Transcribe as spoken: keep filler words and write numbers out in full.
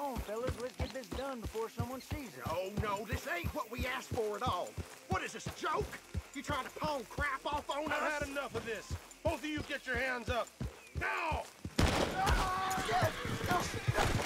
on, fellas. Let's get this done before someone sees us. Oh, no, this ain't what we asked for at all. What is this, a joke? You trying to pawn crap off on us? I've had enough of this. Both of you get your hands up. Now! Ah, yes!